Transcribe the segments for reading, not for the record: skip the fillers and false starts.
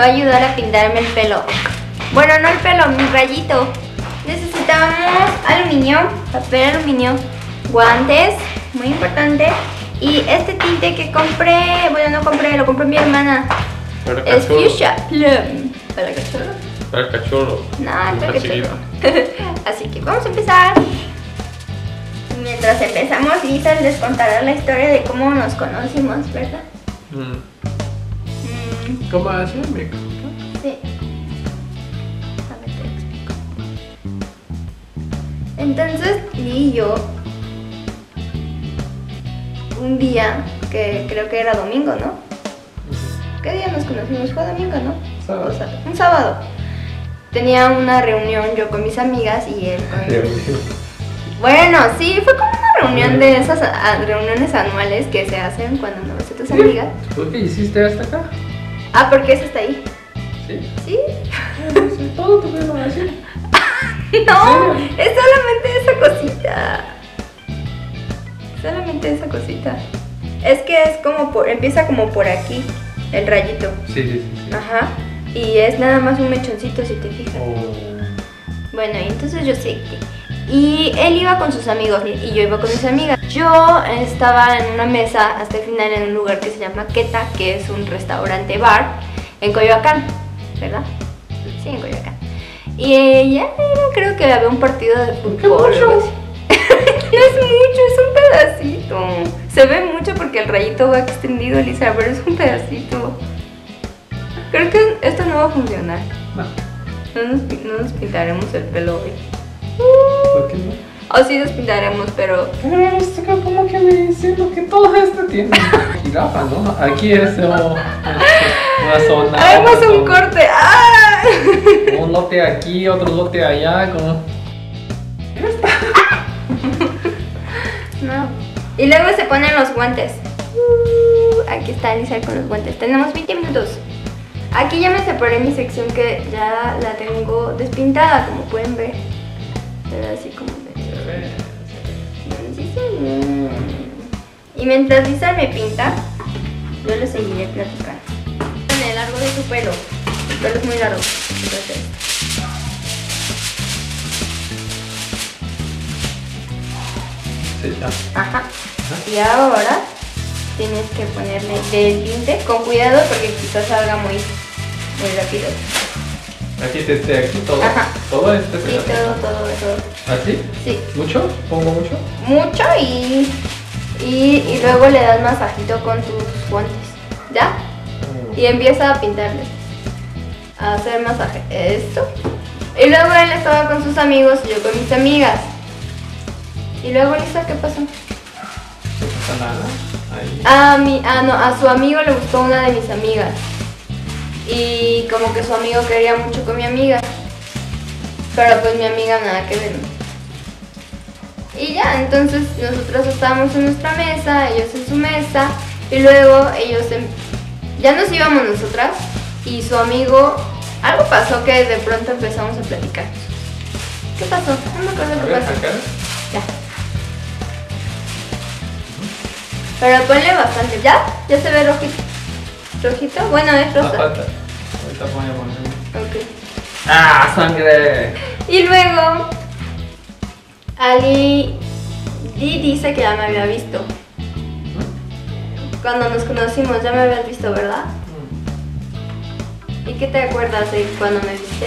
va a ayudar a pintarme el pelo. Bueno, no el pelo, mi rayito. Necesitamos aluminio, papel aluminio, guantes, muy importante. Y este tinte que compré, bueno, no compré, lo compró mi hermana. Es Fuchsia Plum. ¿Para cachorro? Para cachorro. No, para cachorro. Así que vamos a empezar. Mientras empezamos, Lisa les contará la historia de cómo nos conocimos, ¿verdad? ¿Cómo así, amigo? Sí. A ver, te explico. Entonces, Lee y yo, un día, que creo que era domingo, ¿no? ¿Qué día nos conocimos? Fue domingo, ¿no? Sábado. Un sábado. Tenía una reunión yo con mis amigas y él con... Bueno, sí, fue como una reunión de esas reuniones anuales que se hacen cuando no ves a tus amigas. ¿Por qué hiciste hasta acá? Ah, porque eso está ahí. ¿Sí? ¿Sí? Sí, todo tu pelo así. No, es solamente esa cosita. Solamente esa cosita. Es que es como por, empieza como por aquí, el rayito. Sí. Ajá. Y es nada más un mechoncito si te fijas. Oh. Bueno, y entonces yo sé que... Y él iba con sus amigos y yo iba con mis amigas. Yo estaba en una mesa hasta el final en un lugar que se llama Queta, que es un restaurante bar en Coyoacán, ¿verdad? Sí, en Coyoacán. Y ya creo que había un partido de fútbol. ¿Qué mucho? No es mucho, es un pedacito. Se ve mucho porque el rayito va extendido, Lisa, pero es un pedacito. Creo que esto no va a funcionar. No nos pintaremos el pelo hoy. ¿Por qué no? O sí nos pintaremos, pero... Pero esto como que me diciendo que todo esto tiene jirafa, ¿no? Aquí es una zona. Hagamos un corte. ¡Ah! Un lote aquí, otro lote allá, como... No. Y luego se ponen los guantes. Aquí está Lisa con los guantes. Tenemos 20 minutos. Aquí ya me separé mi sección que ya la tengo despintada, como pueden ver. Pero así como y mientras Lisa me pinta, yo le seguiré platicando. En el largo de su pelo. El pelo es muy largo. Entonces. Sí, ya. Ajá. Y ahora tienes que ponerle del tinte con cuidado porque quizás salga muy rápido. Aquí aquí todo. Ajá. Todo este Sí, pedazo. todo. ¿Así? Sí. ¿Mucho? ¿Pongo mucho? Mucho y luego le das masajito con tus guantes. ¿Ya? Y empieza a pintarle. A hacer masaje. Esto. Y luego él estaba con sus amigos y yo con mis amigas. Y luego, Lisa, ¿qué pasó? ¿No pasa nada? Ahí. A su amigo le gustó una de mis amigas. Y como que su amigo quería mucho con mi amiga. Pero pues mi amiga nada que ver. Y ya, entonces nosotros estábamos en nuestra mesa, ellos en su mesa. Y luego ellos ya nos íbamos nosotras. Y su amigo, algo pasó que de pronto empezamos a platicar. ¿Qué pasó? No me acuerdo A qué ver, pasó. acá. Ya. Pero ponle bastante. ¿Ya? ¿Ya se ve rojito? ¿Rojito? Bueno, es rosa. Falta. Ahorita voy a poner. Ok. ¡Ah, sangre! Y luego, Ali dice que ya me había visto. Cuando nos conocimos ya me habías visto, ¿verdad? ¿Y qué te acuerdas de cuando me viste?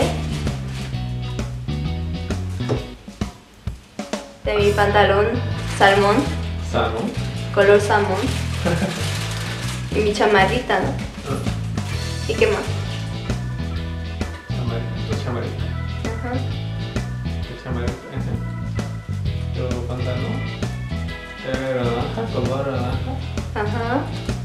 De mi pantalón salmón, ¿Salmón? color salmón. Y mi chamarrita, ¿no? ¿Y qué más? Chamarita. Ajá. Chamarita. Tu pantalón. Naranja, color naranja. Ajá.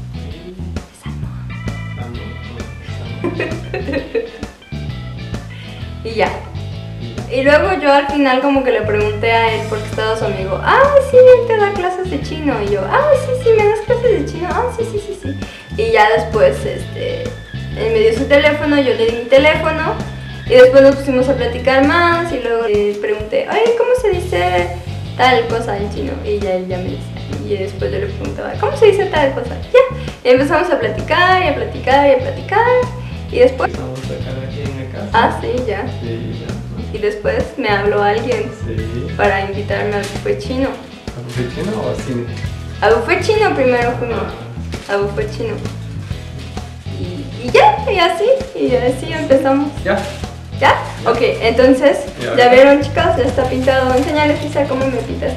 Y ya. Y luego yo al final como que le pregunté a él porque estaba su amigo, sí, él te da clases de chino. Y yo, sí, me das clases de chino. Sí. Y ya después, él me dio su teléfono, yo le di mi teléfono. Y después nos pusimos a platicar más y luego le pregunté, ¿cómo se dice tal cosa en chino? Y ya él ya me decía. Y después yo le preguntaba, ¿cómo se dice tal cosa? Ya. Y empezamos a platicar y a platicar y a platicar. Y después... Vamos a sacar aquí en la casa. Ah, sí, ya. Sí, ya. Y después me habló alguien Sí. para invitarme al buffet chino. ¿A buffet chino o a cine? A buffet chino primero fuimos. A buffet chino. Y ya, y así empezamos. Ya. ¿Ya? Ok, entonces, Ya. ya vieron chicos, ya está pintado. Enseñales quizá cómo me pintaste.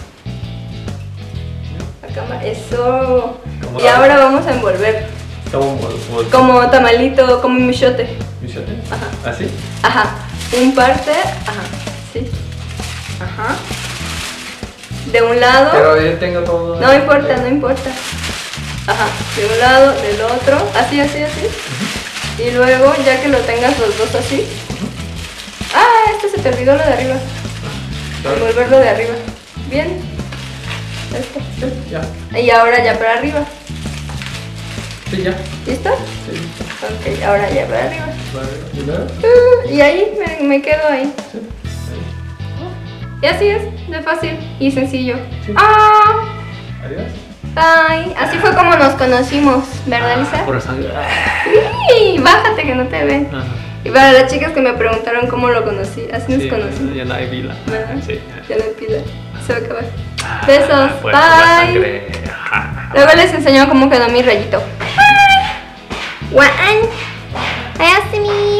La cámara, eso. ¿Cómo Y la- ahora vamos a envolver. Como tamalito, como un michote. ¿Michote? Ajá. ¿Así? Ajá. Un parte, ajá, sí. Ajá. De un lado. Pero yo tengo todo. No importa, no importa. Ajá, de un lado, del otro, así. Y luego, ya que lo tengas los dos así. Ah, se te olvidó lo de arriba. Envolverlo de arriba. Bien. Sí, ya. Y ahora ya para arriba. Sí, ya. ¿Listo? Sí. Ok, ahora ya para arriba. Vale. ¿Y luego? Y ahí me quedo ahí. Sí. Y así es, de fácil y sencillo. Sí. ¡Ah! Adiós. Ay, así fue como nos conocimos, ¿verdad, Lisa? Por sangre. Sí, bájate que no te ven. Y para las chicas que me preguntaron cómo lo conocí, así nos conocí. Ya no hay pila. ¿Verdad? Sí. Ya no hay pila, se va a acabar. Besos, Pues, por la bye. sangre. Luego les enseño cómo quedó mi rayito. Bye. One. Ayasumi.